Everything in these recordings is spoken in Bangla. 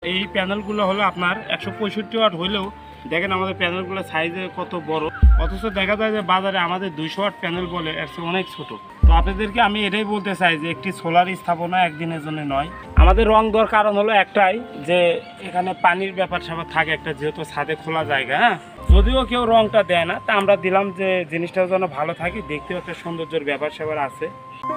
এই প্যানেলগুলো হলো আপনার 165 ওয়াট হলেও দেখেন আমাদের প্যানেলগুলো সাইজে কত বড়, অথচ দেখা যায় যে বাজারে আমাদের 200 ওয়াট প্যানেল বলে এর চেয়ে অনেক ছোট। তো আপনাদেরকে আমি এটাই বলতে চাই যে একটি সোলার স্থাপনা একদিনের জন্য নয়। আমাদের রং দেওয়ার কারণ হলো একটাই, যে এখানে পানির ব্যাপার স্যাপার থাকে একটা, যেহেতু ছাদে খোলা জায়গা। হ্যাঁ, যদিও কেউ রংটা দেয় না, তা আমরা দিলাম যে জিনিসটার জন্য ভালো থাকে, দেখতেও একটা সৌন্দর্যের ব্যাপার স্যাপার আছে।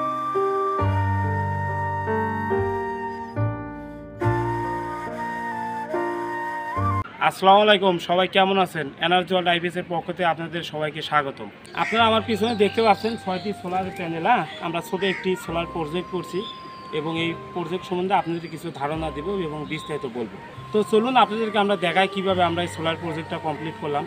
আসসালামু আলাইকুম, সবাই কেমন আছেন? এনার্জি ওয়ার্ল্ড আইপিএসের পক্ষ থেকে আপনাদের সবাইকে স্বাগতম। আপনারা আমার পিছনে দেখতে পাচ্ছেন 6টি সোলার প্যানেল। আমরা ছোটো একটি সোলার প্রজেক্ট করছি এবং এই প্রজেক্ট সম্বন্ধে আপনাদের কিছু ধারণা দেব এবং বিস্তারিত বলবো। তো চলুন আপনাদেরকে আমরা দেখাই কিভাবে আমরা এই সোলার প্রজেক্টটা কমপ্লিট করলাম।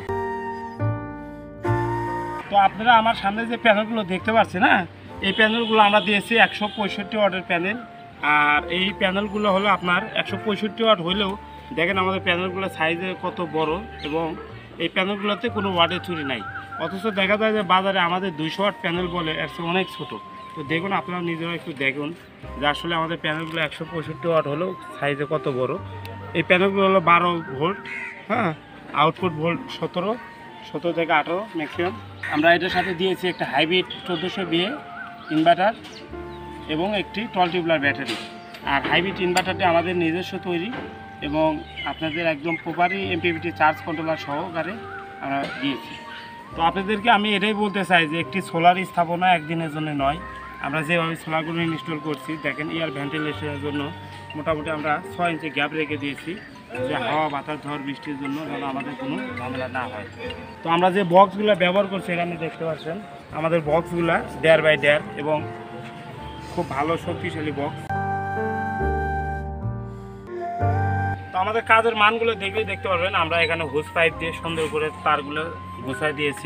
তো আপনারা আমার সামনে যে প্যানেলগুলো দেখতে পাচ্ছেন, এই প্যানেলগুলো আমরা দিয়েছি 165 ওয়াটের প্যানেল। আর এই প্যানেলগুলো হলো আপনার 165 ওয়াট হলেও দেখেন আমাদের প্যানেলগুলো সাইজে কত বড়, এবং এই প্যানেলগুলোতে কোনো ওয়াটের চুরি নাই, অথচ দেখা যায় যে বাজারে আমাদের 200 ওয়াট প্যানেল বলে এর চেয়ে অনেক ছোট। তো দেখুন, আপনারা নিজেরা একটু দেখুন যে আসলে আমাদের প্যানেলগুলো 165 ওয়াট হলেও সাইজে কত বড়। এই প্যানেলগুলো হলো 12 ভোল্ট, আউটপুট ভোল্ট 17 থেকে 18 ম্যাক্সিমাম। আমরা এটার সাথে দিয়েছি একটা হাইব্রিড 1400 বিএ ইনভার্টার এবং একটি 12 টিউবলার ব্যাটারি। আর হাইব্রিড ইনভার্টারটি আমাদের নিজস্ব তৈরি এবং আপনাদের একদম প্রপারলি এমপিপিটি চার্জ কন্ট্রোলার সহকারে আমরা দিয়েছি। তো আপনাদেরকে আমি এটাই বলতে চাই যে একটি সোলার স্থাপনা একদিনের জন্য নয়। আমরা যেভাবে সোলারগুলো ইনস্টল করছি দেখেন, এয়ার ভেন্টিলেশনের জন্য মোটামুটি আমরা 6 ইঞ্চি গ্যাপ রেখে দিয়েছি, যে হাওয়া বাতাস ঝড় বৃষ্টির জন্য যেন আমাদের কোনো ঝামেলা না হয়। তো আমরা যে বক্সগুলো ব্যবহার করছি এখানে দেখতে পাচ্ছেন, আমাদের বক্সগুলো 1.5 বাই 1.5 এবং খুব ভালো শক্তিশালী বক্স। তো আমাদের কাজের মানগুলো দেখলেই দেখতে পারবেন, আমরা এখানে হোস পাইপ দিয়ে সুন্দর করে তারগুলো গোছায় দিয়েছি।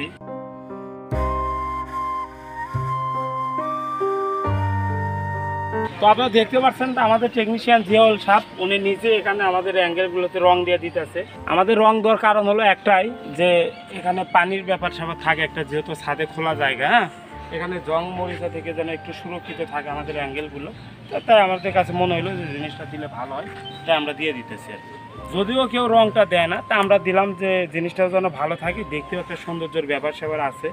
তো আপনারা দেখতে পাচ্ছেন আমাদের টেকনিশিয়ান জিয়াউল সাহেব, উনি নিজে এখানে আমাদের অ্যাঙ্গেলগুলোতে রং দিয়ে দিতেছে। আমাদের রং দেওয়ার কারণ হলো একটাই, যে এখানে পানির ব্যাপার স্যাপার থাকে একটা, যেহেতু ছাদে খোলা জায়গা। এখানে জং মরিচা থেকে যেন একটু সুরক্ষিত থাকে আমাদের অ্যাঙ্গেলগুলো। তাই আমাদের কাছে মনে হলো যে জিনিসটা দিলে ভালো হয়, তাই আমরা দিয়ে দিতেছি আর কি। যদিও কেউ রংটা দেয় না, তা আমরা দিলাম যে জিনিসটার জন্য ভালো থাকে, দেখতেও একটা সৌন্দর্যের ব্যাপার স্যাপার আছে।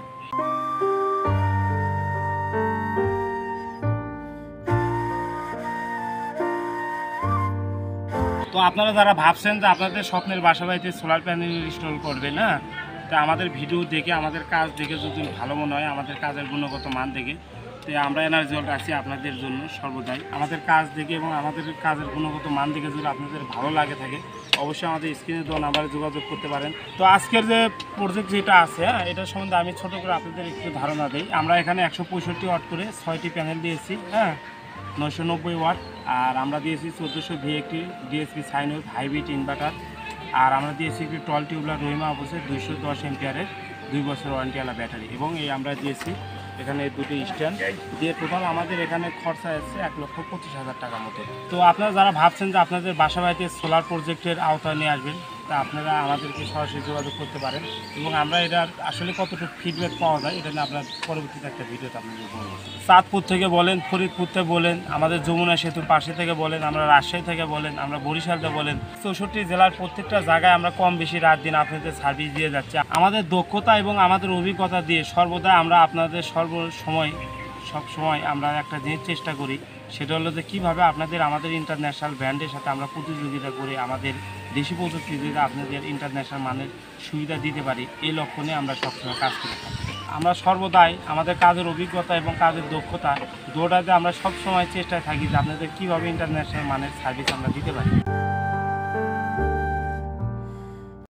তো আপনারা যারা ভাবছেন যে আপনাদের স্বপ্নের বাসা বাড়িতে সোলার প্যানেল ইনস্টল করবেন, তা আমাদের ভিডিও দেখে, আমাদের কাজ দেখে যদি ভালো মনে হয়, আমাদের কাজের গুণগত মান দেখে, তো আমরা এনার্জি ওয়ার্ল্ড আছি আপনাদের জন্য সর্বদাই। আমাদের কাজ দেখে এবং আমাদের কাজের গুণগত মান দেখে যদি আপনাদের ভালো লাগে থাকে, অবশ্যই আমাদের স্ক্রিনে দেওয়া নাম্বারে যোগাযোগ করতে পারেন। তো আজকের যে প্রজেক্ট যেটা আছে, এটার সম্বন্ধে আমি ছোটো করে আপনাদের একটু ধারণা দিই। আমরা এখানে 165 ওয়াট করে 6টি প্যানেল দিয়েছি, 990 ওয়াট। আর আমরা দিয়েছি 1400 ভি একটি DSP sine wave hybrid inverter. আর আমরা দিয়েছি একটি 12 টিউবলার রহিমা অবশ্যই 210 এম্পিয়ারের 2 বছর ওয়ারেন্টিওয়ালা ব্যাটারি, এবং এই আমরা দিয়েছি এখানে দুটি স্ট্যান্ড দিয়ে। টোটাল আমাদের এখানে খরচা এসেছে 1,25,000 টাকার মতো। তো আপনারা যারা ভাবছেন যে আপনাদের বাসা বাড়িতে সোলার প্রজেক্টের আওতায় নিয়ে আসবেন, তা আপনারা আমাদেরকে সরাসরি যোগাযোগ করতে পারেন, এবং আমরা এটার আসলে কতটুকু ফিডব্যাক পাওয়া যায় এটা নিয়ে আপনার পরবর্তীতে একটা ভিডিওতে আপনাদের বলবো। চাঁদপুর থেকে বলেন, ফরিদপুর থেকে বলেন, আমাদের যমুনা সেতুর পাশে থেকে বলেন, আমরা রাজশাহী থেকে বলেন, আমরা বরিশালতে বলেন, 64 জেলার প্রত্যেকটা জায়গায় আমরা কম বেশি রাত দিন আপনাদের সার্ভিস দিয়ে যাচ্ছি। আমাদের দক্ষতা এবং আমাদের অভিজ্ঞতা দিয়ে সর্বদা আমরা আপনাদের সব সময় আমরা একটা জিনিস চেষ্টা করি, সেটা হলো যে কীভাবে আপনাদের আমাদের ইন্টারন্যাশনাল ব্র্যান্ডের সাথে আমরা প্রতিযোগিতা করে আমাদের দেশি প্রযুক্তি দিয়ে আপনাদের ইন্টারন্যাশনাল মানের সুবিধা দিতে পারি, এই লক্ষ্য নিয়ে আমরা সবসময় কাজ করে থাকি। আমরা সর্বদাই আমাদের কাজের অভিজ্ঞতা এবং কাজের দক্ষতা দুটোতে আমরা সবসময় চেষ্টায় থাকি যে আপনাদের কীভাবে ইন্টারন্যাশনাল মানের সার্ভিস আমরা দিতে পারি।